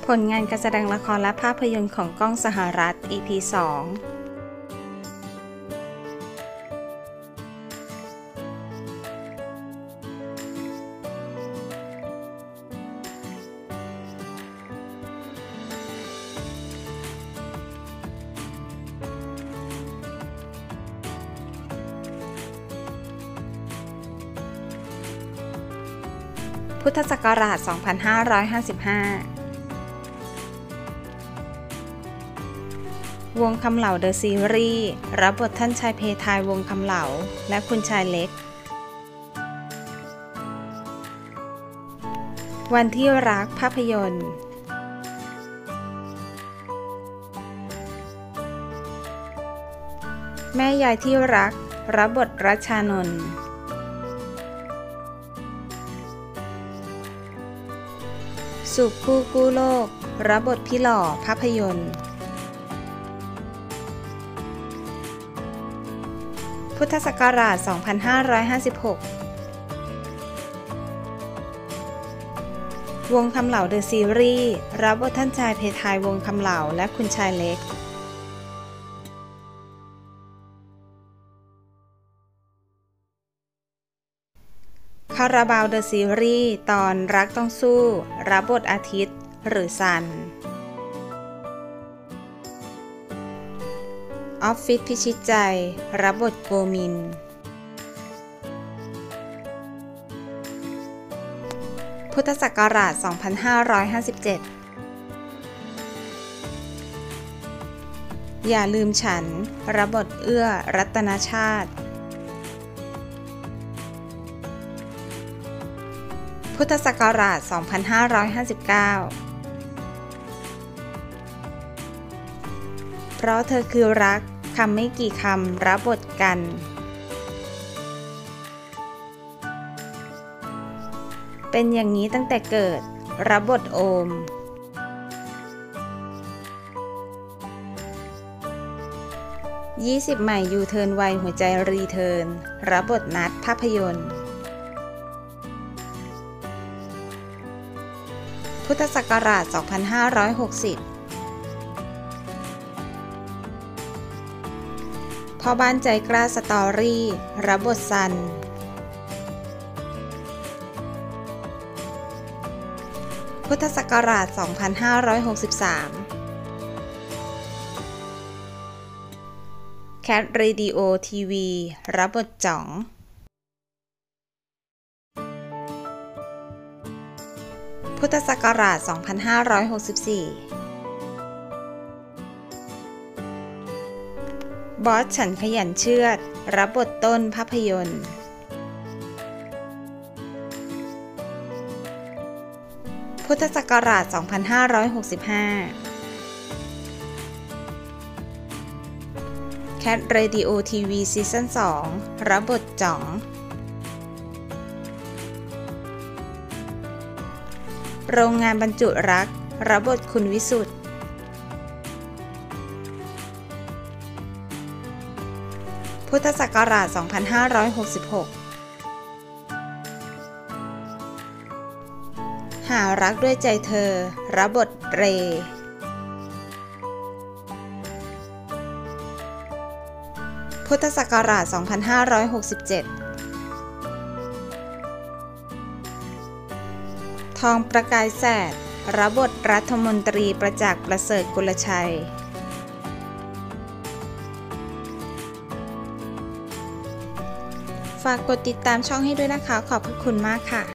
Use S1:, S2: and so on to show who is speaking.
S1: ผลงานการแสดงละครและภาพยนตร์ของก้องสหรัฐ EP 2พุทธศักราช 2555 วงคำเหลาเดอะซีรีส์รับบทท่านชายเพทายวงคำเหลาและคุณชายเล็กวันที่รักภาพยนตร์แม่ยายที่รักรับบทรัชชานนท์สุขคู่กู้โลกรับบทพี่หล่อภาพยนตร์พุทธศักราช 2556 วงคำเหลาเดอะซีรีส์รับบทท่านชายเพทายวงคำเหลาและคุณชายเล็กคาราบาวเดอะซีรีส์ตอนรักต้องสู้รับบทอาทิตย์หรือซันออฟฟิศพิชิตใจรับบทโกมินพุทธศักราช 2557 อย่าลืมฉันรับบทเอื้อรัตนชาติพุทธศักราช 2559 เพราะเธอคือรักคำไม่กี่คำรับบทกันเป็นอย่างนี้ตั้งแต่เกิดรับบทโอม20 ใหม่ยูเทิร์นวัยหัวใจรีเทิร์นรับบทนัดภาพยนตร์พุทธศักราช 2560 พ่อบ้านใจกล้าสตอรี่รับบทซันพุทธศักราช 2563 แคทเรดิโอทีวีรับบทจ๋องพุทธศักราช 2564 บอสฉันขยันเชื่อดรับบทต้นภาพยนตร์พุทธศักราช 2565 แคทเรดิโอทีวีซีซั่น 2 รับบทจ๋องโรงงานบรรจุรักรับบทคุณวิสุทธ์พุทธศักราช 2566 หารักด้วยใจเธอรับบทเรพุทธศักราช 2567 ทองประกายแสดรับบทรัฐมนตรีประจักษ์ประเสริฐกุลชัยฝากกดติดตามช่องให้ด้วยนะคะขอบพระคุณมากค่ะ